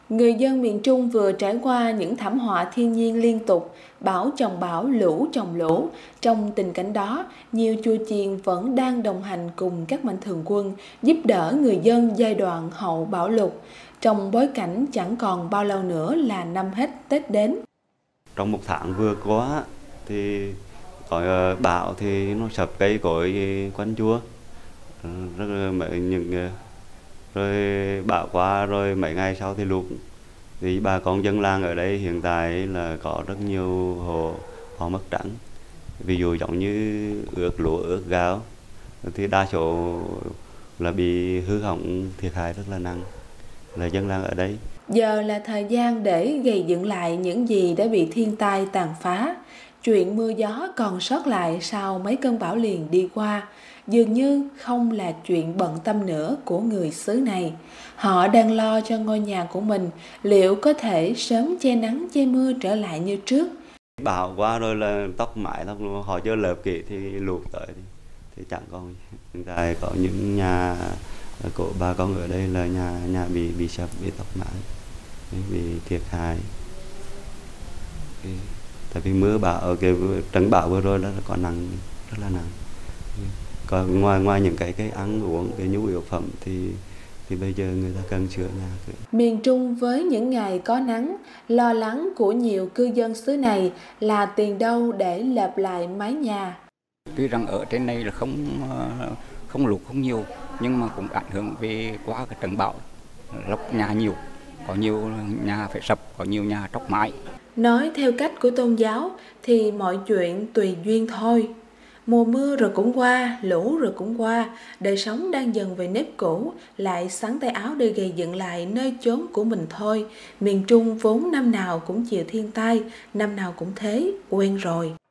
Người dân miền Trung vừa trải qua những thảm họa thiên nhiên liên tục, bão chồng bão, lũ chồng lũ. Trong tình cảnh đó, nhiều chùa chiền vẫn đang đồng hành cùng các mạnh thường quân, giúp đỡ người dân giai đoạn hậu bão lụt, trong bối cảnh chẳng còn bao lâu nữa là năm hết Tết đến. Trong một tháng vừa qua thì có bão thì nó sập cây cối quanh chùa, rồi bão qua rồi mấy ngày sau thì lụt. Thì bà con dân làng ở đây hiện tại là có rất nhiều hộ họ mất trắng, ví dụ giống như ướt lúa, ướt gạo, thì đa số là bị hư hỏng, thiệt hại rất là nặng là dân làng ở đây. Giờ là thời gian để gầy dựng lại những gì đã bị thiên tai tàn phá. Chuyện mưa gió còn sót lại sau mấy cơn bão liền đi qua dường như không là chuyện bận tâm nữa của người xứ này. Họ đang lo cho ngôi nhà của mình liệu có thể sớm che nắng che mưa trở lại như trước. Bão qua rồi là tóc mái họ chưa lợp kỹ thì lụt tới thì chẳng còn. Hiện tại có những nhà của bà con ở đây là nhà bị sập, bị tóc mái, bị thiệt hại. Tại vì mưa bão, cái trận bão vừa rồi đó là còn nặng, rất là nặng. Còn ngoài những cái ăn uống, cái nhu yếu phẩm thì bây giờ người ta cần sửa nhà. Miền Trung với những ngày có nắng, lo lắng của nhiều cư dân xứ này là tiền đâu để lợp lại mái nhà. Tuy rằng ở trên này là không lụt không nhiều, nhưng mà cũng ảnh hưởng về qua cái trận bão, lốc nhà nhiều, có nhiều nhà phải sập, có nhiều nhà tróc mái. Nói theo cách của tôn giáo thì mọi chuyện tùy duyên thôi. Mùa mưa rồi cũng qua, lũ rồi cũng qua, đời sống đang dần về nếp cũ, lại xắn tay áo để gầy dựng lại nơi chốn của mình thôi. Miền Trung vốn năm nào cũng chịu thiên tai, năm nào cũng thế, quen rồi.